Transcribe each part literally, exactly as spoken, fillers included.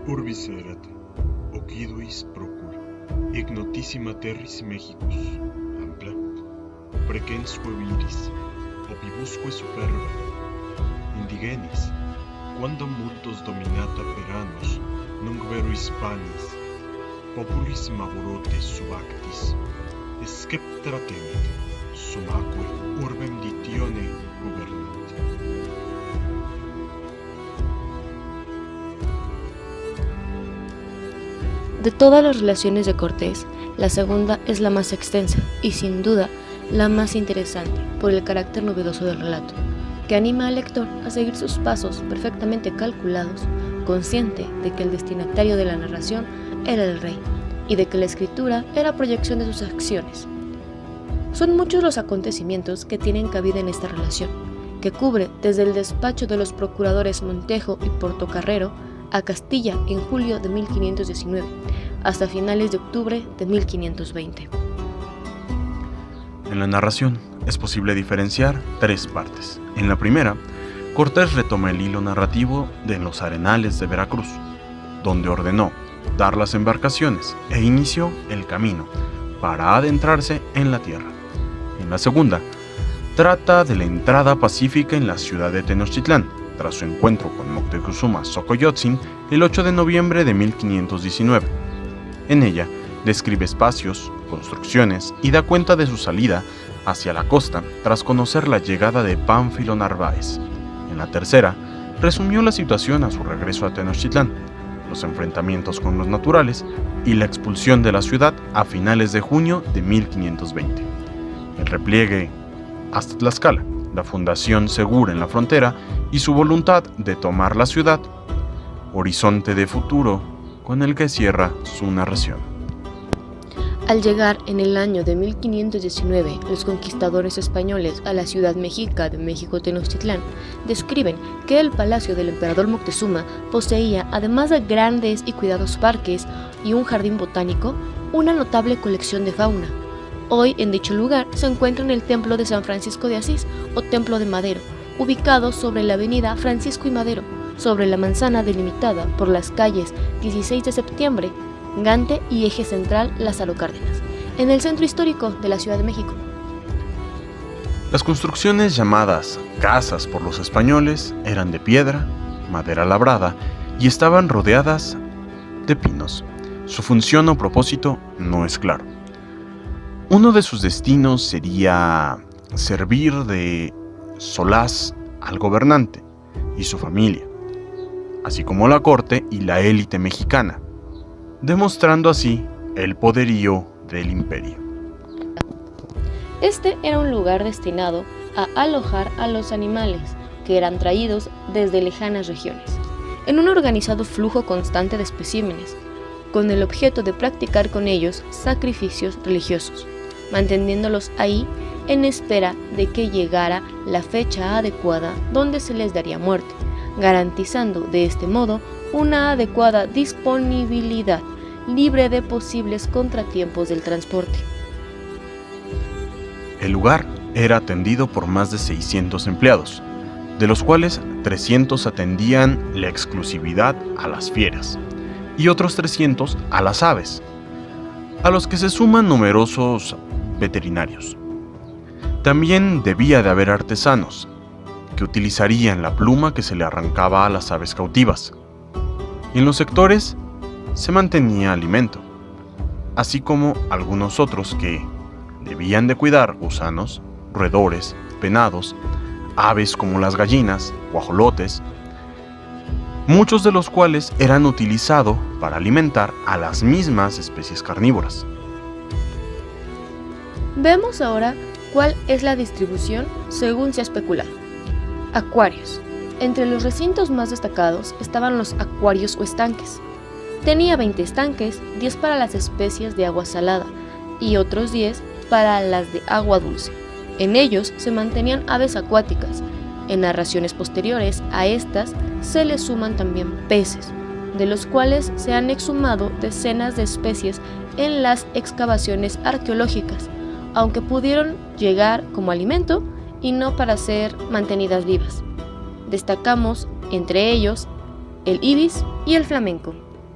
Urbis erat, occiduis procul, ignotissima terris Mexicus, ampla, precensque viris, opibusque superba, indigenis, quandam multos dominata per annos, nunc vero Hispanis, populis mavorotes subactis, sceptra temet, sumaque urbem ditione gubernant. De todas las relaciones de Cortés, la segunda es la más extensa y sin duda la más interesante por el carácter novedoso del relato, que anima al lector a seguir sus pasos perfectamente calculados, consciente de que el destinatario de la narración era el rey y de que la escritura era proyección de sus acciones. Son muchos los acontecimientos que tienen cabida en esta relación, que cubre desde el despacho de los procuradores Montejo y Portocarrero a Castilla en julio de mil quinientos diecinueve, hasta finales de octubre de mil quinientos veinte. En la narración es posible diferenciar tres partes. En la primera, Cortés retoma el hilo narrativo de los arenales de Veracruz, donde ordenó dar las embarcaciones e inició el camino para adentrarse en la tierra. En la segunda, trata de la entrada pacífica en la ciudad de Tenochtitlán, tras su encuentro con Moctezuma Xocoyotzin el ocho de noviembre de mil quinientos diecinueve. En ella, describe espacios, construcciones y da cuenta de su salida hacia la costa tras conocer la llegada de Pánfilo Narváez. En la tercera, resumió la situación a su regreso a Tenochtitlán, los enfrentamientos con los naturales y la expulsión de la ciudad a finales de junio de mil quinientos veinte. El repliegue hasta Tlaxcala, la fundación segura en la frontera y su voluntad de tomar la ciudad, horizonte de futuro con el que cierra su narración. Al llegar en el año de mil quinientos diecinueve los conquistadores españoles a la ciudad mexica de México Tenochtitlán, describen que el palacio del emperador Moctezuma poseía, además de grandes y cuidados parques y un jardín botánico, una notable colección de fauna. Hoy en dicho lugar se encuentra el templo de San Francisco de Asís o Templo de Madero, ubicado sobre la avenida Francisco y Madero, sobre la manzana delimitada por las calles dieciséis de septiembre, Gante y Eje Central Lázaro Cárdenas, en el centro histórico de la Ciudad de México. Las construcciones llamadas casas por los españoles eran de piedra, madera labrada y estaban rodeadas de pinos. Su función o propósito no es claro. Uno de sus destinos sería servir de solaz al gobernante y su familia, así como la corte y la élite mexicana, demostrando así el poderío del imperio. Este era un lugar destinado a alojar a los animales que eran traídos desde lejanas regiones, en un organizado flujo constante de especímenes, con el objeto de practicar con ellos sacrificios religiosos, manteniéndolos ahí en espera de que llegara la fecha adecuada donde se les daría muerte, garantizando de este modo una adecuada disponibilidad, libre de posibles contratiempos del transporte. El lugar era atendido por más de seiscientos empleados, de los cuales trescientos atendían la exclusividad a las fieras y otros trescientos a las aves, a los que se suman numerosos veterinarios. También debía de haber artesanos, que utilizarían la pluma que se le arrancaba a las aves cautivas. En los sectores se mantenía alimento, así como algunos otros que debían de cuidar gusanos, roedores, venados, aves como las gallinas, guajolotes, muchos de los cuales eran utilizados para alimentar a las mismas especies carnívoras. Vemos ahora cuál es la distribución según se ha especulado. Acuarios. Entre los recintos más destacados estaban los acuarios o estanques. Tenía veinte estanques, diez para las especies de agua salada y otros diez para las de agua dulce. En ellos se mantenían aves acuáticas. En narraciones posteriores a estas se le suman también peces, de los cuales se han exhumado decenas de especies en las excavaciones arqueológicas, aunque pudieron llegar como alimento y no para ser mantenidas vivas. Destacamos entre ellos el ibis y el flamenco.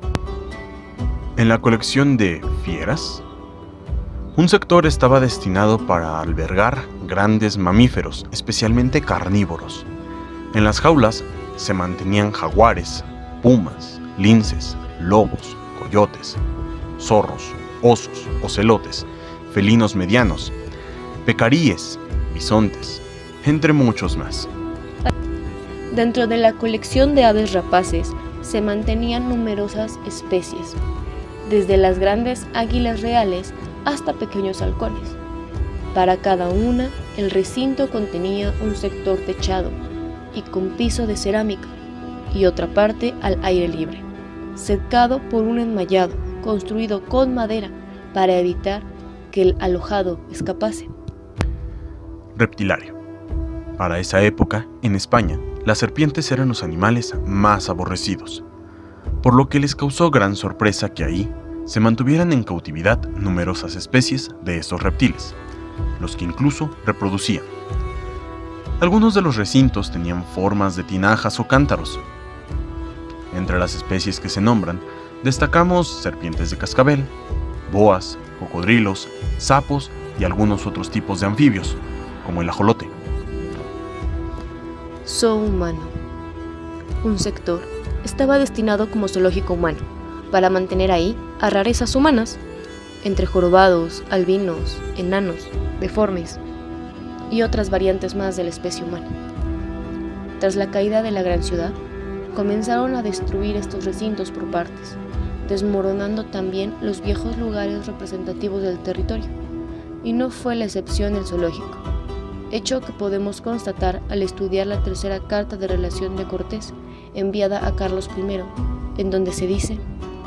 En la colección de fieras, un sector estaba destinado para albergar grandes mamíferos, especialmente carnívoros. En las jaulas se mantenían jaguares, pumas, linces, lobos, coyotes, zorros, osos, ocelotes, felinos medianos, pecaríes, bisontes, entre muchos más. Dentro de la colección de aves rapaces se mantenían numerosas especies, desde las grandes águilas reales hasta pequeños halcones. Para cada una, el recinto contenía un sector techado y con piso de cerámica, y otra parte al aire libre, cercado por un enmallado construido con madera para evitar que el alojado escapase. Reptilario. Para esa época, en España, las serpientes eran los animales más aborrecidos, por lo que les causó gran sorpresa que ahí se mantuvieran en cautividad numerosas especies de estos reptiles, los que incluso reproducían. Algunos de los recintos tenían formas de tinajas o cántaros. Entre las especies que se nombran, destacamos serpientes de cascabel, boas, cocodrilos, sapos y algunos otros tipos de anfibios, como el ajolote. Zoo humano. Un sector estaba destinado como zoológico humano, para mantener ahí a rarezas humanas, entre jorobados, albinos, enanos, deformes y otras variantes más de la especie humana. Tras la caída de la gran ciudad, comenzaron a destruir estos recintos por partes, desmoronando también los viejos lugares representativos del territorio, y no fue la excepción el zoológico, hecho que podemos constatar al estudiar la tercera carta de relación de Cortés enviada a Carlos primero, en donde se dice: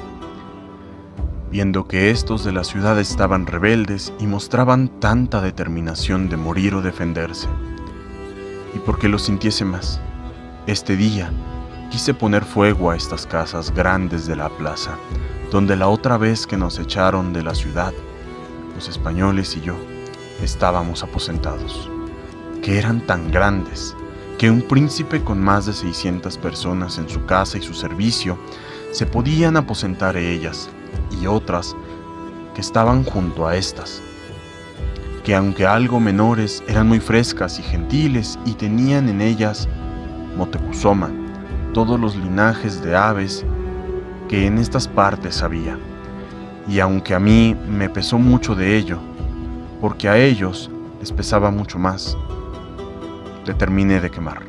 viendo que estos de la ciudad estaban rebeldes y mostraban tanta determinación de morir o defenderse, y porque lo sintiese más, este día quise poner fuego a estas casas grandes de la plaza, donde la otra vez que nos echaron de la ciudad, los españoles y yo estábamos aposentados, que eran tan grandes que un príncipe con más de seiscientas personas en su casa y su servicio se podían aposentar ellas, y otras que estaban junto a estas, que aunque algo menores eran muy frescas y gentiles y tenían en ellas Motecuzoma, todos los linajes de aves que en estas partes había, y aunque a mí me pesó mucho de ello, porque a ellos les pesaba mucho más, determiné de quemar.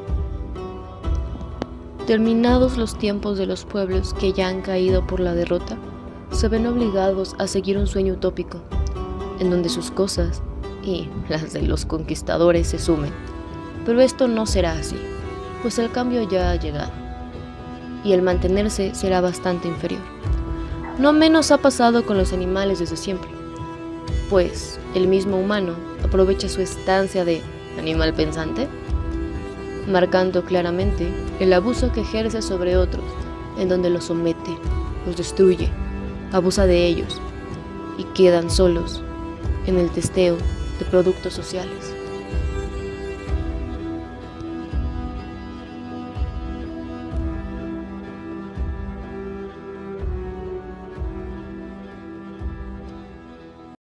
Terminados los tiempos de los pueblos que ya han caído por la derrota, se ven obligados a seguir un sueño utópico, en donde sus cosas y las de los conquistadores se sumen. Pero esto no será así, pues el cambio ya ha llegado, y el mantenerse será bastante inferior. No menos ha pasado con los animales desde siempre, pues el mismo humano aprovecha su estancia de animal pensante, marcando claramente el abuso que ejerce sobre otros, en donde los somete, los destruye, abusa de ellos y quedan solos en el testeo de productos sociales.